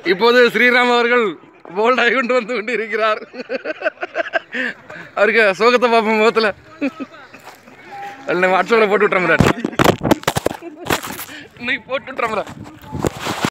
இப்போது ஸ்ரீராம் அவர்கள் போல்டாகி கொண்டு வந்து கொண்டிருக்கிறார். அவருக்கு சோகத்தை பார்ப்போம் முகத்தில். வாட்ஸ்அப்பில் போட்டு விட்டுறோம், இன்னைக்கு போட்டு விட்டுறோம்.